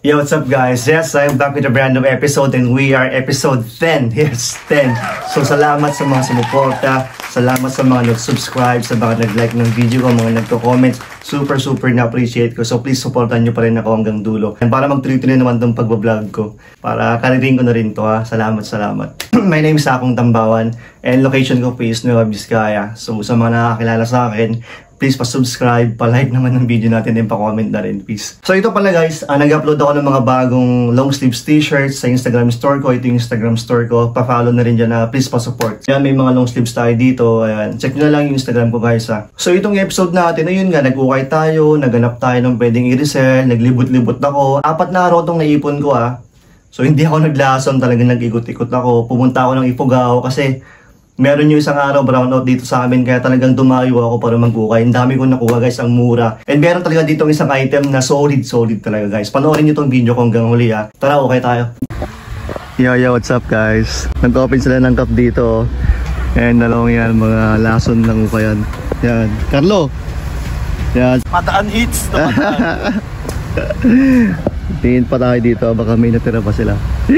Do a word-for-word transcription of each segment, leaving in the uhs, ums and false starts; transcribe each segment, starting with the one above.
Yo, what's up guys? Yes, I'm back with a brand new episode and we are episode ten. Yes, ten. So salamat sa mga sumuporta, salamat sa mga nag-subscribe, sa mga nag-like ng video ko, mga nagko-comment. Super super na-appreciate ko. So please supportan nyo pa rin ako hanggang dulo. And para mag-tuloy-tuloy naman itong pagbablog ko. Para karirin ko na rin to ha. Salamat, salamat. My name is Akong Tambawan and location ko po is Nueva Vizcaya. So sa mga nakakilala sa akin, please pa-subscribe, pa-like naman ng video natin and pa-comment na rin, please. So ito pala guys, uh, nag-upload ako ng mga bagong long sleeves t-shirts sa Instagram store ko. Ito yung Instagram store ko. Pa-follow na rin dyan na please pa-support. Yan, may mga long sleeves tayo dito. Ayan, check nyo na lang yung Instagram ko guys ha. So itong episode natin, ayun nga, nag-ukay tayo, naganap tayo ng pwedeng i-resell, naglibot-libot ako. Apat na araw itong naipon ko ha. So hindi ako naglason, talagang nag-ikot-ikot ako. Pumunta ako ng Ifugao kasi meron yung isang araw brownout dito sa amin kaya talagang dumayo ako para mag-ukay. Ang dami ko nakuha guys, ang mura. And meron talaga dito isang item na solid, solid talaga guys. Panoorin nyo tong video ko hanggang huli ha. Tara, ukay tayo. Yo, yo, what's up guys? Nag-open sila ng cup dito. And dalawang yan, mga lason ng ukayan. Yan. Carlo! Yan. Mataan hits! Mataan. Tingin pa tayo dito, baka may natira pa sila.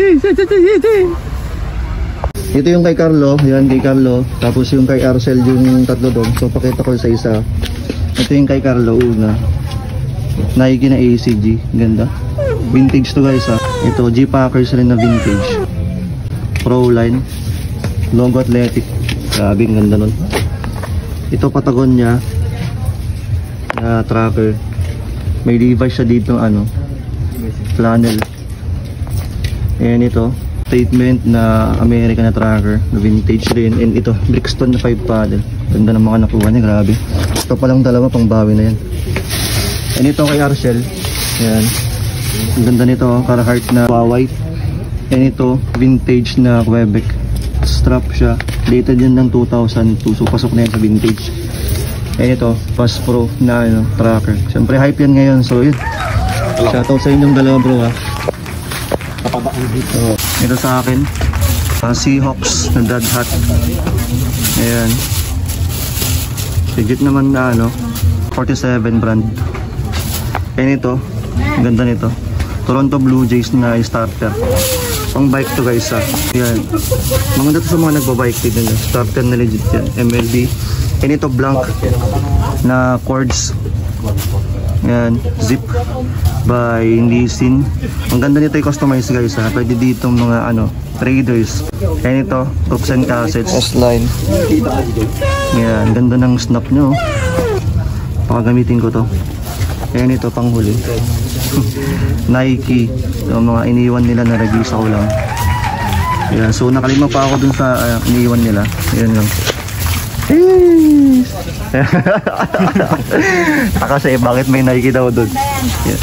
Ito yung kay Carlo, yan kay Carlo. Tapos yung kay Arcel yung tatlo doon. So pakita ko sa isa. Ito yung kay Carlo una. Nike na A C G, ganda. Vintage to guys ha. Ito G Packers rin na vintage. Pro line. Logo athletic. Grabe, ganda nun. Ito Patagonia na tracker. May Levi's siya dito ano. Flannel. Ayan ito. Statement na American na tracker, na vintage rin. And ito, Brixton na five paddle. Ganda ng mga nakuha niya, grabe. Ito palang dalawa, pang bawi na yan. And ito kay Arcel. Ayan. Ang ganda nito, Carhartt na white. And ito, vintage na Quebec. Strap siya. Dated yan ng two thousand two. So pasok na yan sa vintage. And ito, Pass Pro na ano, tracker. Siyempre hype yan ngayon. So yun. Shoutout sa inyong dalawa bro ha. So, ito sa akin uh, Seahawks na dad hat. Ayan, legit naman na ano, forty-seven brand. And ito, ganda nito, Toronto Blue Jays na starter. Pang bike to guys ha. Ayan, maganda to sa mga nagbabike din nila. Starter na legit yan, M L B. And ito blank na cords. Ayan, zip by Nissin. Ang ganda nito yung customize guys ha. Pwede dito mga ano, traders. Ayan ito, hooks and cassettes. S-line. Ayan, ganda ng snap nyo. Pakagamitin ko to. Ayan ito, panghuli. Nike. So, mga iniwan nila na revisa ko lang. Ayan, so nakalima pa ako dun sa uh, iniwan nila. Ayan lang. Kasi bakit may Nike daw dun? Yeah.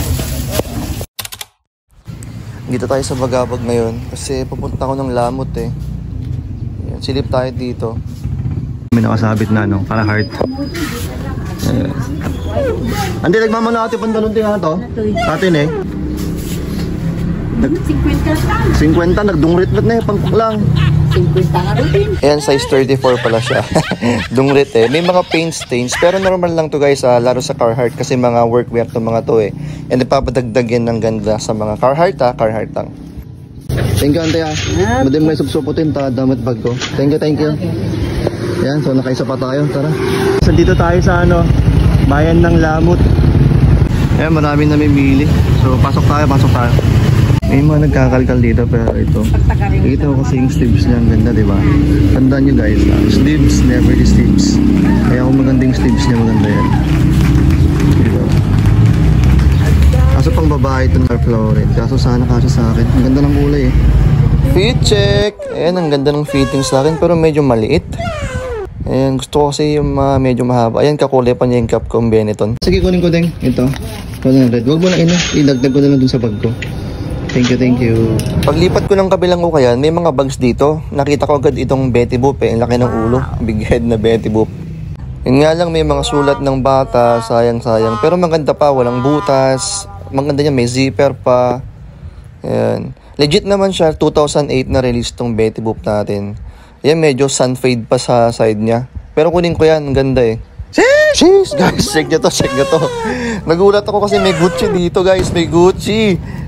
Dito tayo sa Bagabag ngayon kasi papunta ko ng Lamot eh. Yan, silip tayo dito. May nakasabit na no, Carhartt. Yeah. Andi, nagmamana ate pantalon din nga to. Atin eh. Nag fifty nagdungrit-rit na eh, pangkuk lang. fifty nga rin. Ayan, size thirty-four pala siya. Dungrit eh. May mga paint stains. Pero normal lang to guys, ah, laro sa Carhartt. Kasi mga workwear to mga to eh. And ipapadagdag yan ng ganda sa mga Carhartt ha. Carhartt lang. Thank you, ante ha. Madim may subsuputin ta, damit bag ko. Thank you, thank you. Ayan, so nakaisa pa tayo. Tara. So dito tayo sa ano, bayan ng Lamot. Ayan, marami na mamimili. So pasok tayo, pasok tayo. May mga nagkakalkal dito pero ito. Ito kasi yung sleeves niya, ang ganda diba? Tandaan nyo guys, uh, sleeves, never the sleeves. Kaya kung magandang sleeves niya, maganda yan. Diba? Kaso pang babae ito na florid. Kaso sana kaso sa akin. Ang ganda ng kulay eh. Fit check! Ayan, ang ganda ng fitting sa akin pero medyo maliit. Ayan, gusto ko kasi yung uh, medyo mahaba. Ayan, kakulay pa niya yung cap ko, Benetton. Sige, kunin ko din. Ito. one hundred. Huwag mo na ino. Ilagdag ko na lang dun sa bag ko. Thank you, thank you. Paglipat ko ng kabilang ukayan, may mga bags dito. Nakita ko agad itong Betty Boop eh. Ang laki ng ulo. Big head na Betty Boop. Yun nga lang, may mga sulat ng bata. Sayang, sayang. Pero maganda pa, walang butas. Maganda niya, may zipper pa. Ayan. Legit naman siya, two thousand eight na release tong Betty Boop natin. Ayan, medyo sun fade pa sa side niya. Pero kunin ko yan, ang ganda eh. Jeez, guys, check nyo to, check nyo to. Nagulat ako kasi may Gucci dito, guys, may Gucci.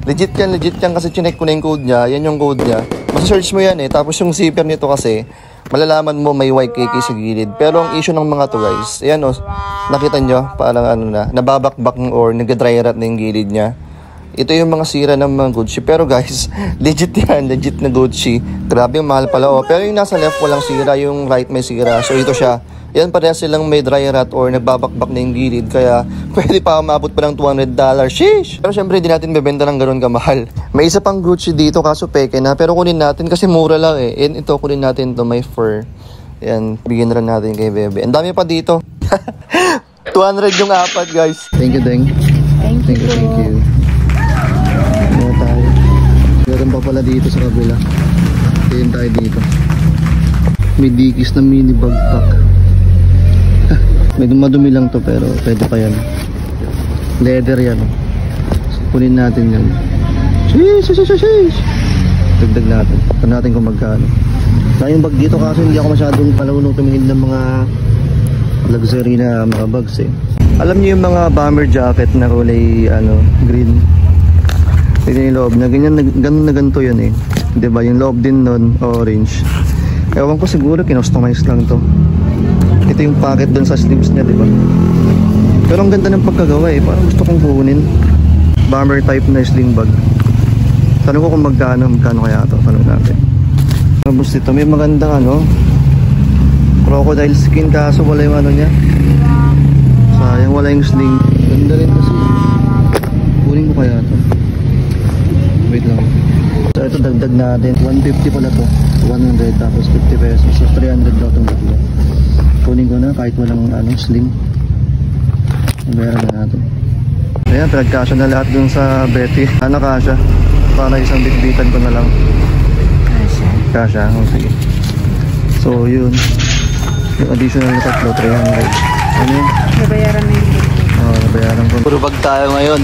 Legit yan, legit yan kasi chinek ko na yung code niya. Yan yung code niya. Masa-search mo yan eh. Tapos yung zipper nito kasi, malalaman mo may Y K K sa gilid. Pero ang issue ng mga to guys, ayan o, nakita nyo, parang ano na, nababakbak or nag-dry rot na yung gilid niya. Ito yung mga sira ng mga Gucci. Pero guys, legit yan. Legit na Gucci. Grabe yung mahal pala. Oh. Pero yung nasa left walang sira, yung right may sira. So ito siya. Yan parehas silang may dry rot or nagbabakbak na yung gilid. Kaya pwede pa umabot pa ng two hundred dollars. Sheesh! Pero syempre hindi natin bebenta ng ganun kamahal. May isa pang Gucci dito kaso peke na. Pero kunin natin kasi mura lang eh. And ito kunin natin to may fur. Yan. Bigyan rin natin kay Bebe. Ang dami pa dito. two hundred yung apat guys. Thank you, Deng. Thank you. Thank you, thank you. Ano tayo? Meron pa pala dito sa kabila. Tingin tayo dito. May dikis na mini backpack. Medyo madumi lang to pero pwede pa yan. Leather yan. So, kunin natin yan. Sheesh! Sheesh! Sheesh! Sheesh! Dagdag natin. Ito natin kung magkano. Kaya yung bag dito kasi hindi ako masyadong palunong tumingin ng mga luxury na mga bags eh. Alam niyo yung mga bomber jacket na kulay ano, green. Tignan yung loob na ganyan, ganun na ganito yun eh. Diba yung loob din nun orange. Ewan ko siguro kinustomize lang to. Ito yung pocket dun sa sleeves niya, diba? Pero ang ganda ng pagkagawa eh. Parang gusto kong kunin. Bomber type na sling bag. Tanong ko kung magkano, magkano kaya ito. Tanong natin. Tapos dito may magandang ano, crocodile skin kaso wala yung ano niya. Sayang wala yung sling. Ganda rin kasi. Kunin ko kaya ito. Wait lang. So ito dagdag natin. one fifty pala to. one hundred tapos fifty pesos. So three hundred daw itong dagdag. Kunin ko na kahit walang ano, sling. Nabayaran na natin. Ayan, pinagkasya na lahat dun sa Betty. Ano kasya? Para isang bitbitan ko na lang. Kasha. Kasya, oh, sige. So yun. Yung additional na tatlo, three hundred. Ano yun? Nabayaran na yun. Oo, oh, nabayaran ko. Puro bag tayo ngayon.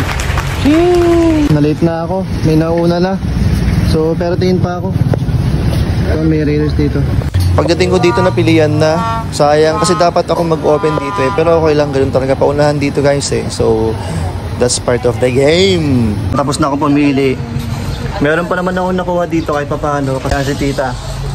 Na-late na ako. May nauna na. So, pero tingin pa ako. So, may railers dito. Pagdating ko dito na pilihan na, sayang kasi dapat ako mag-open dito eh. Pero okay lang, ganun talaga. Paunahan dito guys eh. So, that's part of the game. Tapos na ako pumili. Meron pa naman ako nakuha dito kahit papaano. Kasi si tita.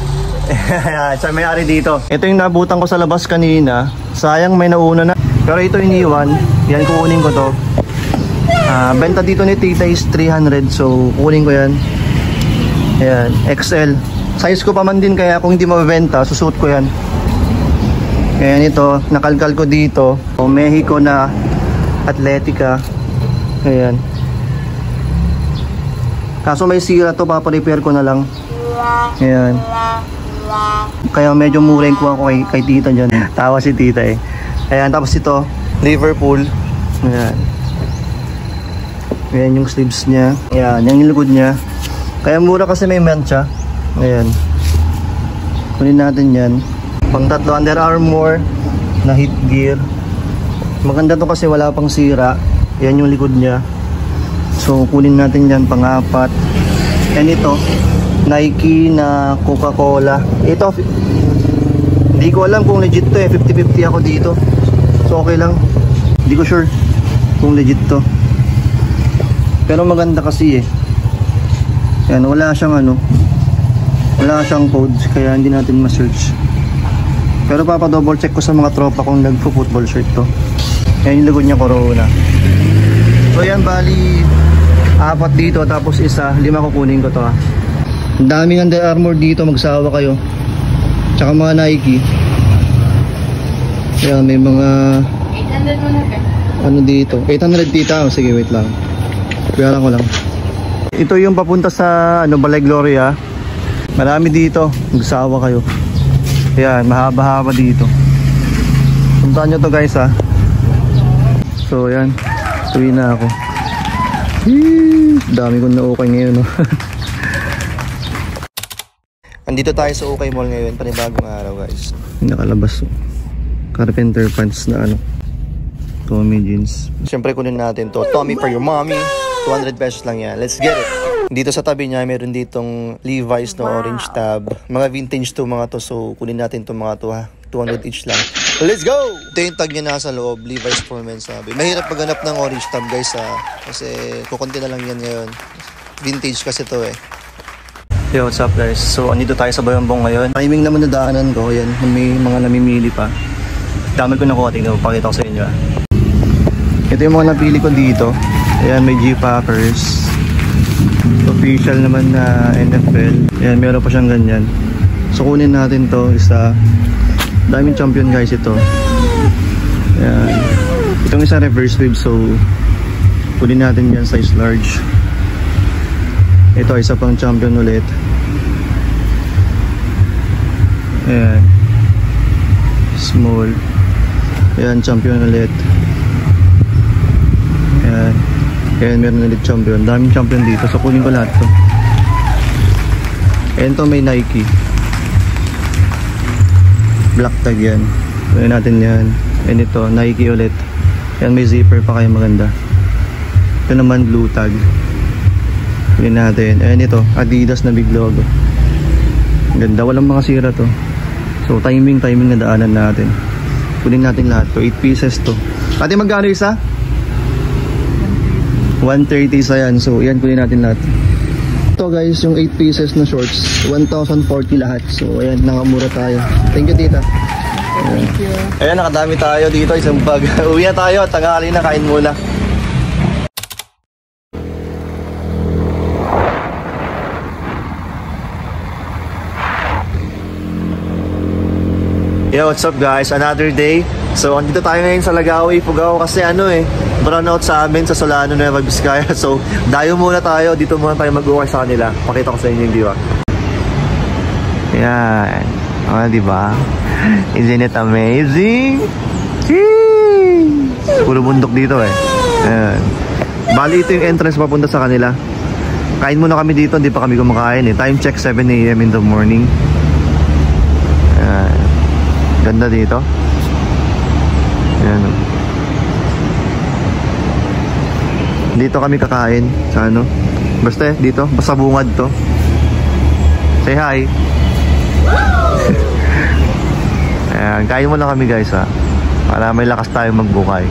Siya may-ari dito. Ito yung nabutan ko sa labas kanina. Sayang may nauna na. Pero ito iniwan. Yan, kukunin ko to. Uh, benta dito ni tita is three hundred. So, kukunin ko yan. Ayan, X L. Size ko pa man din kaya kung hindi mabibenta, susuot ko yan. Ayan ito, nakalkal ko dito. O, Mexico na Atletica. Ayan. Kaso may sira to, paparepair ko na lang. Ayan. Kaya medyo mura yung kuha ko kay, kay tita dyan. Tawa si tita eh. Ayan, tapos ito, Liverpool. Ayan. Ayan yung sleeves niya. Ayan, yung likod niya. Kaya mura kasi may mancha. Ayan. Kunin natin yan. Pang tatlo, Under Armour na heat gear. Maganda to kasi wala pang sira. Ayan yung likod niya. So kunin natin yan pang apat. And ito, Nike na Coca-Cola. Ito, hindi ko alam kung legit to eh. fifty fifty ako dito. So okay lang. Hindi ko sure kung legit to. Pero maganda kasi eh. Yan, wala siyang ano. Wala siyang code. Kaya hindi natin ma-search. Pero papa double check ko sa mga tropa kung nagpo-football shirt to. Yan yung lugod niya, Corona. So yan, bali apat dito. Tapos isa, lima kukunin ko to ha. Ang daming Under Armour dito. Magsawa kayo. Tsaka mga Nike. Yan, may mga eight hundred mo na ka? ano dito, eight hundred tita. Oh, sige, wait lang. Bayaran ko lang. Ito yung papunta sa ano, Balay Gloria. Marami dito. Magsawa kayo. Ayan, mahaba-haba dito. Puntaan nyo to guys ha. So ayan, tuwi na ako. Eee, dami kong na-okay ngayon no? Andito tayo sa Okay Mall ngayon. Panibagong araw guys. Nakalabas oh. Carpenter pants na ano, Tommy jeans. Siyempre kunin natin to. Tommy for your mommy. two hundred pesos lang yan. Let's get it. Dito sa tabi niya, meron ditong Levi's na orange tab. Mga vintage to mga to. So, kunin natin to mga to ha. two hundred each lang. Let's go! Ito yung tag niya nasa loob, Levi's for Men sabi. Mahirap maghanap ng orange tab guys ha. Kasi kukunti na lang yan ngayon. Vintage kasi to eh. Yo, what's up guys? So, andito tayo sa Bayambong ngayon. Timing naman na daanan ko. Yan, may mga namimili pa. Dami ko nakuha. Tingnan ko, pakita ko sa inyo ah. Ito yung mga napili ko dito. Ayan, may G-Packers. Official naman na N F L. Ayan, meron pa siyang ganyan. So, kunin natin to. Isa. Daming champion guys ito. Ayan. Itong isa reverse wave. So, kunin natin yan size large. Ito, isa pang champion ulit. Ayan. Small. Ayan, champion ulit. Ayan. Ayan, meron ulit champion. Daming champion dito. So, kunin ko lahat to. Ayan to, may Nike. Black tag yan. Kunin natin yan. Ayan ito, Nike ulit. Ayan, may zipper pa kaya maganda. Ito naman, blue tag. Kunin natin. Ayan ito, Adidas na big logo. Ganda, walang mga sira to. So, timing, timing na daanan natin. Kunin natin lahat to. eight pieces to. Ate, magkano isa? one thirty isa yan. So, yan, kunin natin lahat. Ito guys, yung eight pieces na shorts, one thousand forty lahat. So, ayan, nakamura tayo. Thank you, tita. Thank you. Ayan, nakadami tayo dito. Isang bag. Uwi na tayo. Tanghali na, kain muna. Yo, what's up guys? Another day. So, andito tayo ngayon sa Lagawi, Pugao kasi ano eh, brownout sa amin sa Solano, Nueva Vizcaya. So, dayo muna tayo. Dito muna tayo mag-uukay sa kanila. Pakita ko sa inyo yung view ah. Yan. O, diba? Isn't it amazing? Jeez! Puro bundok dito eh. Yan. Bali, ito yung entrance papunta sa kanila. Kain muna kami dito. Hindi pa kami kumakain eh. Time check seven A M in the morning. Yan. Ganda dito. Yan. Dito kami kakain sa ano. Basta dito, basta bungad to. Say hi. Ayan, kain mo lang kami guys ha. Para may lakas tayo magbukay.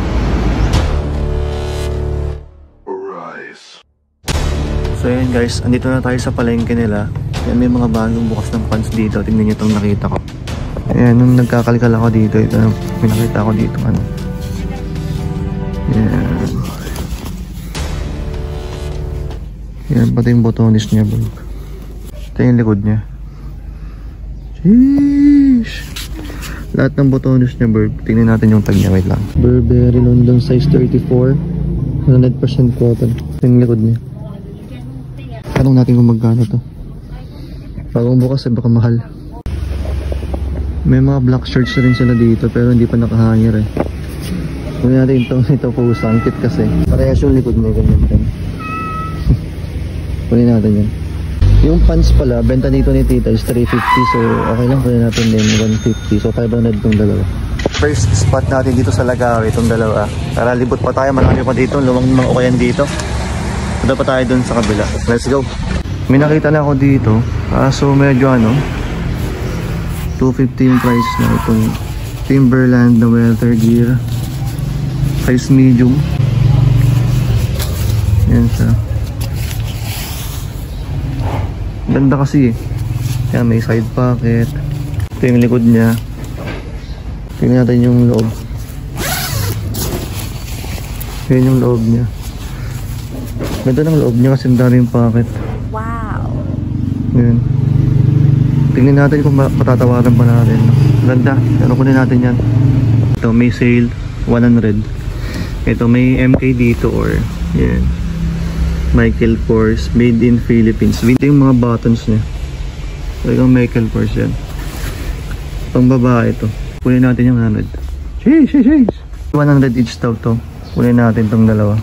So ayan guys, andito na tayo sa palengke nila. Ayan, may mga bagong bukas ng pants dito. Tingnan nyo itong nakita ko. Ayan, nung nagkakalkal ako dito, ito may nakita ako dito ano. Ayan. Ayan, pati yung botones niya bro. Ito yung likod niya. Sheesh! Lahat ng botones niya bro. Tingnan natin yung tag niya, wait lang. Burberry London size thirty-four, one hundred percent cotton. Ito yung likod niya. Tanong natin kung magkano to. Bagong bukas eh, baka mahal. May mga black shirts na rin sila dito pero hindi pa nakahanger eh. Kunin natin itong ito po, sangkit kasi. Parehas yung likod niya, ganyan din. Kunin natin yan. Yung pants pala, benta dito ni tita is three fifty. So okay lang, kunin natin din one fifty. So five hundred itong dalawa. First spot natin dito sa Lagawi, itong dalawa. Tara, libot pa tayo, marami pa dito. Lumang mga ukayan dito. Punta pa tayo dun sa kabila. Let's go. May nakita na ako dito. Ah, so medyo ano, two fifty yung price na itong Timberland na weather gear. Size medium. Yan siya. Ganda kasi eh. Yan, may side pocket. Ito yung likod niya. Tingnan natin yung loob. Yan yung loob niya. Ganda ng loob niya kasi ang daming pocket. Wow! Yan. Tingnan natin kung patatawaran pa natin. Ganda. Pero kunin natin yan. Ito may sale one hundred. Ito may M K dito or yan. Michael Kors made in Philippines. Ito yung mga buttons niya. Talagang Michael Kors yan. Pang babae ito. Kunin natin yung one hundred. Sheesh, sheesh, sheesh. one hundred each daw to. Kunin natin tong dalawa.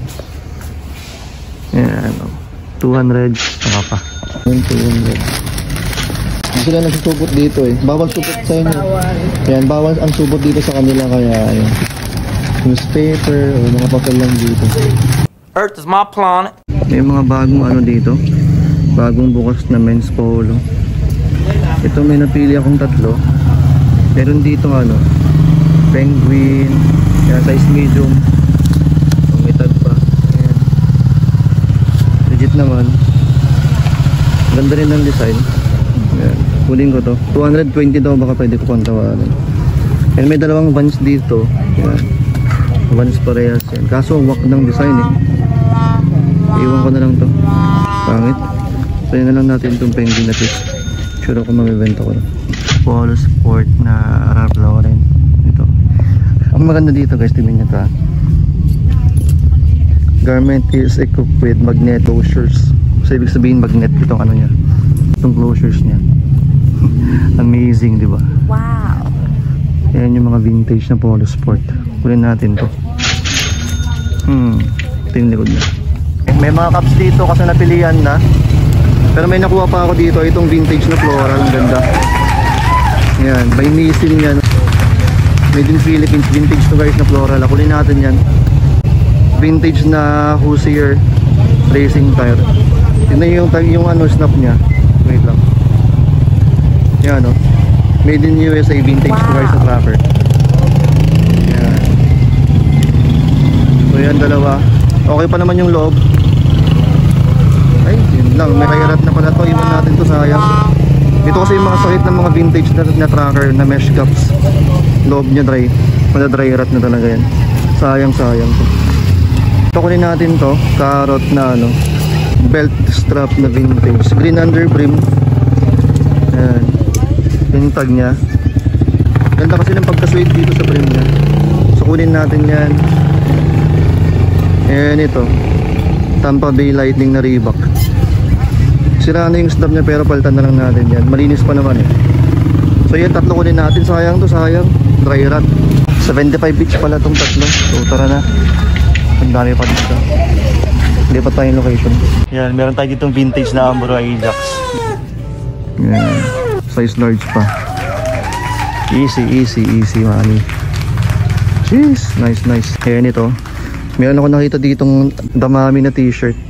Yan. two hundred. Saka pa. two hundred. Hindi sila nagsusupot dito eh. Bawal supot sa inyo. Bawal. Yan, bawal ang supot dito sa kanila kaya ayun. Newspaper o mga papel lang dito. Earth is my planet. May mga bagong ano dito. Bagong bukas na men's polo. Ito may napili akong tatlo. Meron dito ano, Penguin. Yan, size medium. So, may tag pa. Ayan. Legit naman. Ganda rin ng design. Ayan. Kunin ko to. two hundred twenty daw, baka pwede ko pang tawaran. And may dalawang vans dito. Ayan. Vans parehas yan. Kaso wak ng design eh. Iwan ko na lang to. Pangit. So yun na lang natin itong Penguin na piece. Sure ako mamibenta ko na. Polo Sport na Ralph Lauren. Ito. Ang maganda dito guys, tingnan nyo ito. Garment is equipped with magnet closures. So ibig sabihin magnet itong ano niya. Itong closures niya. Amazing, di ba? Wow. Ayan yung mga vintage na Polo Sport. Kunin natin to. Hmm. Ito yung likod na. May mga cups dito kasi napilian na. Pero may nakuha pa ako dito. Itong vintage na floral. Ang ganda. Ayan. By Nissin yan. Made in Philippines. Vintage to guys na floral. Kunin natin yan. Vintage na Hoosier racing tire. Tignan yung, yung ano, snap nya. Wait lang. Yan o. Made in U S A. Vintage to guys na tracker. Yan. So yan dalawa. Okay pa naman yung loob. Ay, yun lang. May kairat na pala to. Iwan natin to, sayang. Ito kasi yung mga sakit ng mga vintage na, na tracker na mesh cups. Loob niya dry. Mga dry rat na talaga yan. Sayang, sayang to. Ito kunin natin to. Carrot na ano. Belt strap na vintage. Green under brim. Ayan. Yung tag niya. Ganda kasi ng pagka-suede dito sa brim niya. So kunin natin yan. Ayan ito. Tampa Bay Lightning na Reebok. Sira na yung snap niya pero palitan na lang natin yan. Malinis pa naman eh. So yan, tatlo kunin natin. Sayang to, sayang. Dry rat. seventy-five each pala itong tatlo. So tara na. Ang dami pa dito. Lipat tayo yung location. Yan, meron tayo ditong vintage na Ambro Ajax. Yan. Size large pa. Easy, easy, easy mami. Jeez, nice, nice. Ayan ito. Meron ako nakita ditong Damami na t-shirt.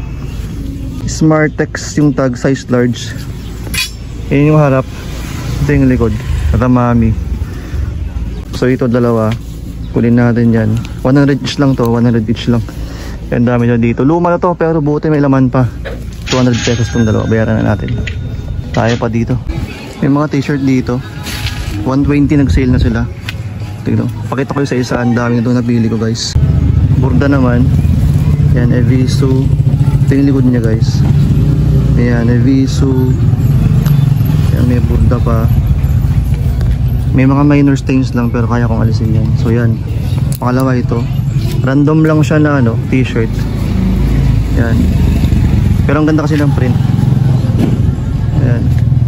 Smartex yung tag, size large. Ayan yung harap. Ito yung likod. Damami. So ito dalawa. Kunin natin yan. one hundred each lang to. one hundred each lang. Ayan dami na dito. Luma na to pero buti may laman pa. two hundred pesos tong dalawa. Bayaran na natin. Tayo pa dito. May mga t-shirt dito. one twenty nag-sale na sila. Tignan. Pakita ko yung sa isa. Ang dami na napili ko guys. Burda naman. Yan, Evisu. Ito yung likod niya guys. Ayan, Evisu. Ayan, may burda pa. May mga minor stains lang pero kaya kong alisin yan. So yan. Pakalawa ito. Random lang siya na ano, t-shirt. Yan. Pero ang ganda kasi ng print. Ayan.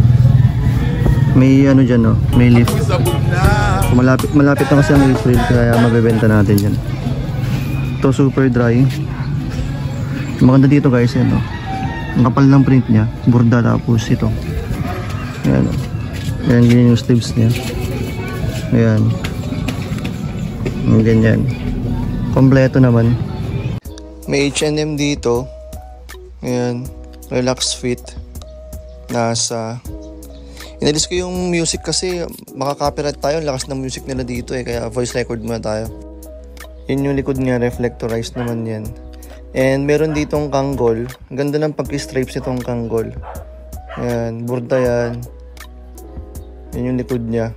May ano dyan no, may lift. Malapit, malapit na kasi ang April kaya mabebenta natin yan. Ito super dry. Maganda dito guys yan no. Ang kapal ng print niya. Burda tapos ito. Ayan o. Ayan ganyan yung sleeves niya. Ayan. Ganyan. Kompleto naman. May H and M dito. Ayan. Relax fit. Nasa. Inalis ko yung music kasi makaka-copyright tayo. Lakas ng music nila dito eh. Kaya voice record muna tayo. Yun yung likod niya. Reflectorized naman yan. And meron ditong kanggol. Ang ganda ng pag-stripes nitong kanggol. Ayan. Burda yan. Yun yung likod niya.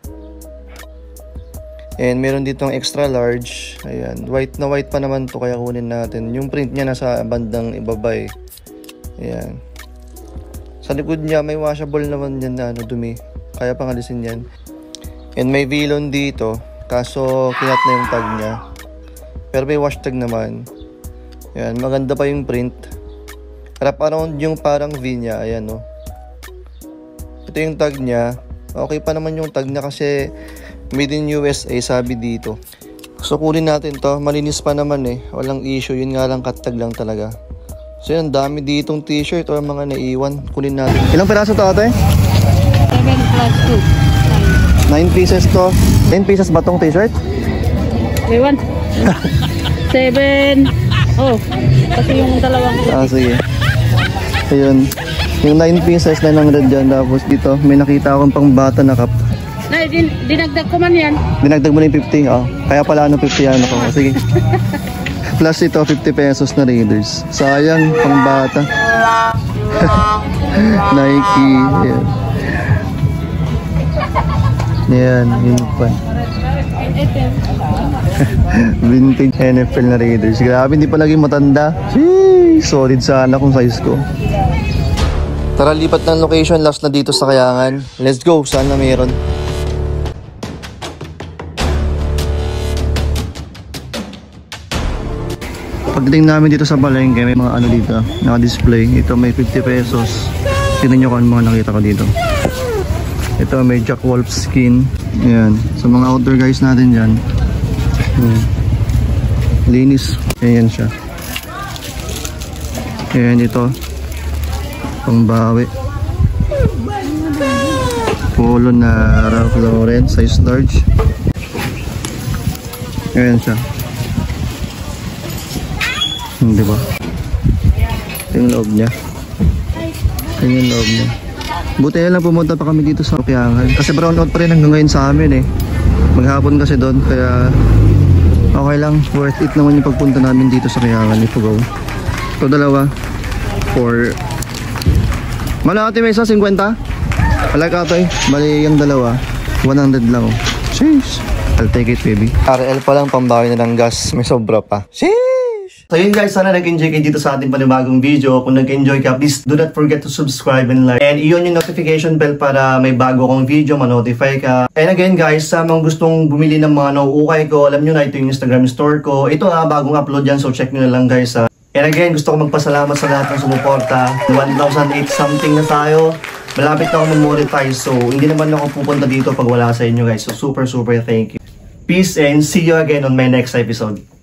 And meron ditong extra large. Ayan. White na white pa naman to kaya kunin natin. Yung print niya nasa bandang ibaba eh. Ayan. Sa likod niya may washable naman yan na ano, dumi. Kaya pangalisin yan. And may vilon dito. Kaso kinat na yung tag niya. Pero may wash tag naman. Ayan. Maganda pa yung print. Wrap around yung parang V niya. Ayan o. Oh. Ito yung tag niya. Okay pa naman yung tag niya kasi made in U S A sabi dito. So kunin natin to. Malinis pa naman eh. Walang issue. Yun nga lang cut-tag lang talaga. So yan, dami ditong t-shirt o mga naiwan. Kunin natin. Ilang piraso to ate? seven plus two. nine pieces to. ten pieces ba tong t-shirt? May one. seven. Oh, kasi yung dalawang. Ah, sige. Ayun. Yung nine pieces, nine hundred dyan. Tapos dito, may nakita akong pang bata na cup. Nay, din, dinagdag ko man yan. Dinagdag mo na yung fifty, oh. Kaya pala ano fifty ano ko. Sige. Plus ito, fifty pesos na Raiders. Sayang, pang bata. Nike. Yan. Yan, yun pa. Vintage N F L na Raiders. Grabe, hindi pa lagi matanda. Sheesh, solid sana kung size ko. Tara, lipat ng location. Last na dito sa Kayangan. Let's go, sana mayroon. Pagdating namin dito sa palengke, may mga ano dito, naka-display. Ito may fifty pesos. Tingnan nyo kung ano mga nakita ko dito. Ito may Jack Wolf skin. Ayan. Sa mga outdoor guys natin dyan. Ayan. Linis. Ayan siya. Ayan ito. Pangbawi. Polo na Ralph Lauren. Size large. Ayan siya. Hindi ba? Ito yung loob niya. Ito yung loob niya. Buti na lang pumunta pa kami dito sa Kayangan. Kasi brown out pa rin hanggang ngayon sa amin eh. Maghapon kasi doon. Kaya okay lang. Worth it naman yung pagpunta namin dito sa Kayangan. Ipugaw. Ito dalawa. For malaki may isa, fifty? Alaka ito eh. Bali yung dalawa one hundred lang oh. Sheesh. I'll take it baby. R L pa lang, pambawi na ng gas. May sobra pa. Sheesh. So yun guys, sana nag-enjoy kayo dito sa ating panibagong video. Kung nag-enjoy ka, please do not forget to subscribe and like. And iyon yung notification bell para may bago kong video, ma-notify ka. And again guys, sa mga gustong bumili ng mga nauukay ko, alam nyo na ito yung Instagram store ko. Ito nga, bagong upload yan, so check nyo na lang guys ha. And again, gusto ko magpasalamat sa lahat ng sumuporta. one thousand eight something na tayo. Malapit na ako mag-monetize, so hindi naman ako pupunta dito pag wala sa inyo guys. So super super thank you. Peace and see you again on my next episode.